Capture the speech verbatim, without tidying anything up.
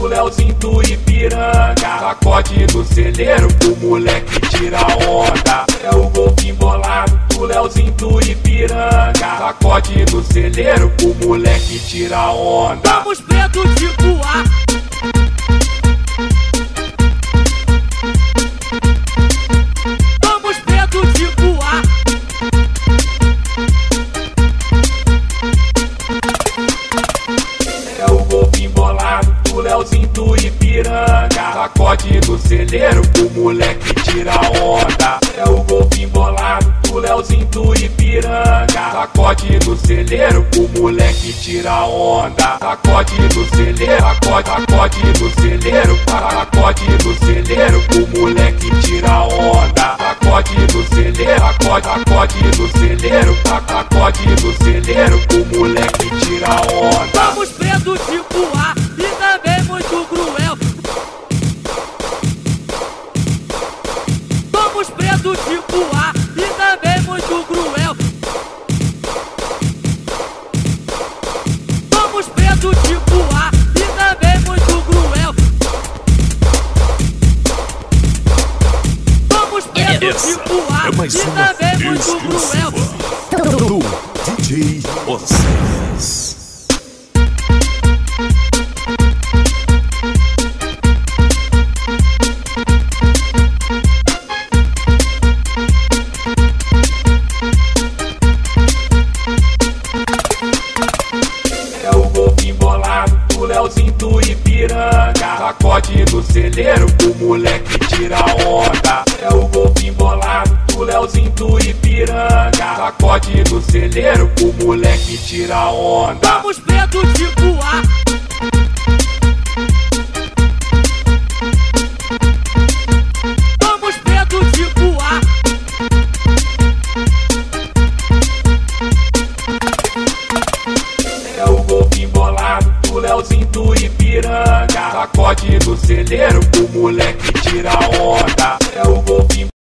do Leozinho do Ipiranga. Sacode no celeiro pro moleque tira onda. É o golpe embolado do Leozinho do Ipiranga. Sacode no celeiro pro moleque tira onda. Vamos preto de voar. Vamos preto de voar. É o golpe embolado do Leozinho do Ipiranga. Sacode no celeiro pro moleque tira onda. É o golpe embolado do Leozinho do Ipiranga. Sacode no celeiro pro moleque tira onda. Sacode no celeiro, sacode, sacode no celeiro. Sacode no celeiro pro moleque tira onda. Sacode no celeiro, sacode, sacode no celeiro. Sacode no celeiro pro moleque tira onda. Vamos preto de voar e também muito cruel. Vamos preto de voar e também muito cruel. Vamos preto de voar e também muito cruel. Vamos preto de voar é mais e uma também muito cruel. do D J Oséias. É o golpe embolado do Leozinho do Ipiranga. Sacode no celeiro pro moleque tira onda. É o golpe embolado do Leozinho do Ipiranga. Sacode no celeiro pro moleque tira onda. Vamos preto de voar. Vamos preto de voar. É o golpe embolado do Leozinho do Ipiranga. Sacode no celeiro pro moleque tira onda. É o golpe